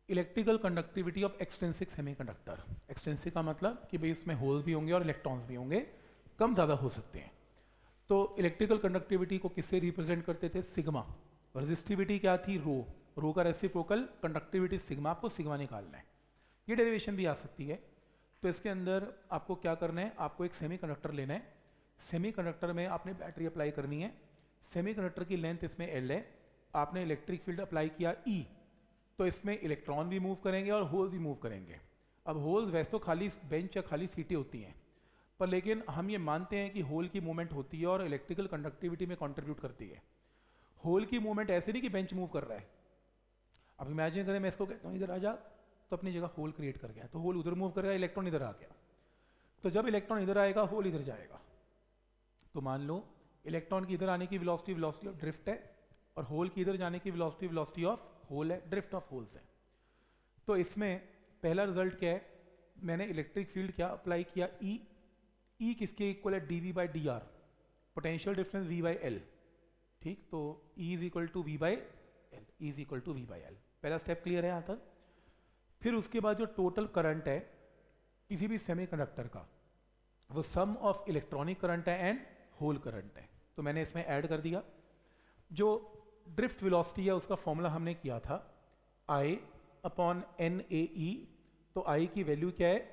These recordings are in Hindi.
Electrical conductivity of extrinsic semiconductor. Extrinsic का मतलब कि भाई उसमें होल्स भी होंगे और इलेक्ट्रॉन्स भी होंगे, कम ज़्यादा हो सकते हैं। तो इलेक्ट्रिकल कंडक्टिविटी को किससे रिप्रेजेंट करते थे? सिग्मा। रेजिस्टिविटी क्या थी? रो। रो का रेसिप्रोकल कंडक्टिविटी सिग्मा, आपको सिग्मा निकालना है। ये डेरिवेशन भी आ सकती है। तो इसके अंदर आपको क्या करना है, आपको एक सेमीकंडक्टर लेना है। सेमीकंडक्टर में आपने बैटरी अप्लाई करनी है। सेमीकंडक्टर की लेंथ इसमें L है। आपने इलेक्ट्रिक फील्ड अप्लाई किया E, तो इसमें इलेक्ट्रॉन भी मूव करेंगे और होल भी मूव करेंगे। अब होल्स वैसे तो खाली बेंच या खाली सीटें होती हैं, पर लेकिन हम ये मानते हैं कि होल की मूवमेंट होती है और इलेक्ट्रिकल कंडक्टिविटी में कंट्रीब्यूट करती है। होल की मूवमेंट ऐसे नहीं कि बेंच मूव कर रहा है। अब इमेजिन करें मैं इसको कहता हूँ इधर आ जा, तो अपनी जगह होल क्रिएट कर गया, तो होल उधर मूव करेगा, इलेक्ट्रॉन इधर आ गया। तो जब इलेक्ट्रॉन इधर आएगा, होल इधर जाएगा। तो मान लो इलेक्ट्रॉन की इधर आने की वेलोसिटी वेलोसिटी ऑफ ड्रिफ्ट है, और होल की इधर जाने की वेलोसिटी वेलोसिटी ऑफ होल है, ड्रिफ्ट ऑफ होल्स है। तो इसमें पहला रिजल्ट क्या है, मैंने इलेक्ट्रिक फील्ड क्या अप्लाई किया? E। E किसके इक्वल है? dV by D R, potential difference V by L। ठीक, तो E is equal to V by L, E is equal to V by L। पहला स्टेप क्लियर है यहाँ तक। फिर उसके बाद जो टोटल करंट है किसी भी सेमीकंडक्टर का, वो सम ऑफ इलेक्ट्रॉनिक करंट है एंड होल करंट है। तो मैंने इसमें ऐड कर दिया। जो ड्रिफ्ट वेलोसिटी है उसका फॉर्मूला हमने किया था I अपॉन NAE। तो I की वैल्यू क्या है?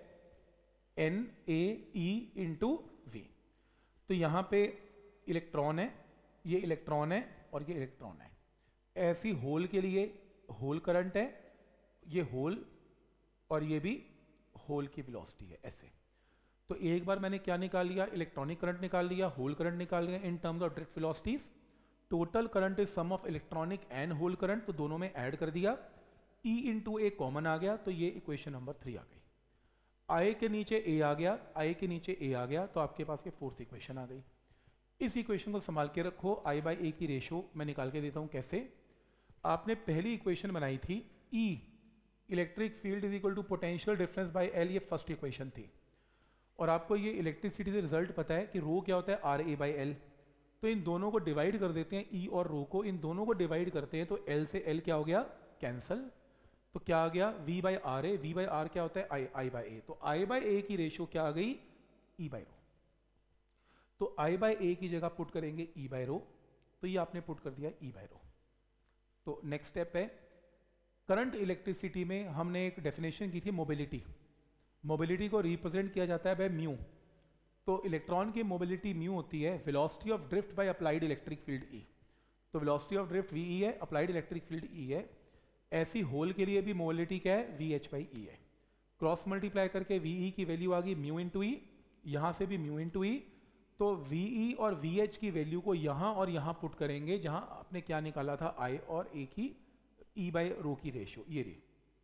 NAE into V। तो यहाँ पे इलेक्ट्रॉन है, ये इलेक्ट्रॉन है और ये इलेक्ट्रॉन है। ऐसी होल के लिए होल करंट है, ये होल और ये भी होल की वेलोसिटी है ऐसे। तो एक बार मैंने क्या निकाल लिया? इलेक्ट्रॉनिक करंट निकाल लिया, होल करंट निकाल लिया in terms of drift velocities. Total current is sum of electronic and hole current, तो दोनों में ऐड कर दिया। E इंटू ए कॉमन आ गया, तो ये इक्वेशन नंबर 3 आ गई। I के नीचे A आ गया, I के नीचे A आ गया, तो आपके पास ये फोर्थ इक्वेशन आ गई। इस इक्वेशन को संभाल के रखो। I बाई A की रेशो मैं निकाल के देता हूँ कैसे। आपने पहली इक्वेशन बनाई थी E electric field is equal to potential difference by L, ये फर्स्ट इक्वेशन थी। और आपको ये इलेक्ट्रिसिटी से रिजल्ट पता है कि रो क्या होता है? RA by L। तो इन दोनों को डिवाइड कर देते हैं, E और रो को, इन दोनों को डिवाइड करते हैं, तो L से L क्या हो गया? कैंसल। तो क्या आ गया? V by R A. V by R क्या होता है? I by A. तो I बाई ए की रेशियो क्या आ गई? E by rho. तो I बाई ए की जगह पुट करेंगे E बाई रो, तो ये आपने पुट कर दिया E बाई रो। तो नेक्स्ट स्टेप है, करंट इलेक्ट्रिसिटी में हमने एक डेफिनेशन की थी मोबिलिटी। मोबिलिटी को रिप्रेजेंट किया जाता है बाय म्यू। तो इलेक्ट्रॉन की मोबिलिटी म्यू होती है velocity of drift by applied electric field E। तो वेलोसिटी ऑफ ड्रिफ्ट VE है, अप्लाइड इलेक्ट्रिक फील्ड E है। ऐसी होल के लिए भी मोबिलिटी क्या है? VH बाई E है। क्रॉस मल्टीप्लाई करके VE की वैल्यू आ गई म्यू इंटू ई, यहाँ से भी म्यू इंटू ई। तो VE और VH की वैल्यू को यहाँ और यहाँ पुट करेंगे जहाँ आपने क्या निकाला था? I और A की E बाई रो की रेशो, ये रही।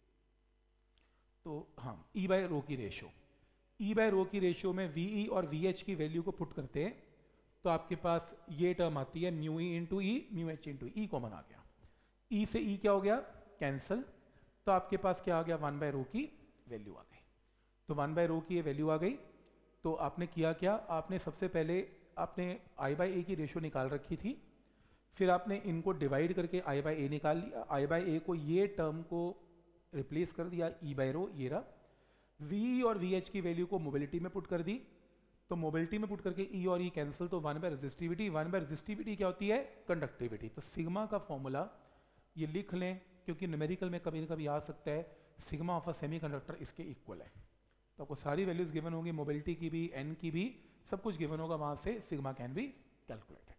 तो हाँ, E बाई रो की रेशो, E बाई रो की रेशो में VE और VH की वैल्यू को पुट करते हैं, तो आपके पास ये टर्म आती है mu E into E, mu H into E, common आ गया। E से E क्या हो गया? कैंसल। तो आपके पास क्या आ गया? 1 बाय रो की वैल्यू आ गई। तो 1 बाय रो की ये वैल्यू आ गई। तो आपने किया क्या? आपने सबसे पहले आपने I बाई ए की रेशो निकाल रखी थी, फिर आपने इनको डिवाइड करके I बाई ए निकाल लिया। I बाई ए को ये टर्म को रिप्लेस कर दिया E बाई रो, ये रहा। VE और VH की वैल्यू को मोबिलिटी में पुट कर दी, तो मोबिलिटी में पुट करके E और E कैंसिल, तो 1 बाय रेजिस्टिविटी। 1 बाय रेजिस्टिविटी क्या होती है? कंडक्टिविटी। तो सिग्मा का फॉर्मूला ये लिख लें, क्योंकि न्यूमेरिकल में कभी न कभी आ सकता है। सिग्मा ऑफ अ सेमीकंडक्टर इसके इक्वल है। तो आपको सारी वैल्यूज गिवन होंगी, मोबिलिटी की भी, एन की भी, सब कुछ गिवन होगा, वहां से सिग्मा कैन बी कैलकुलेटेड।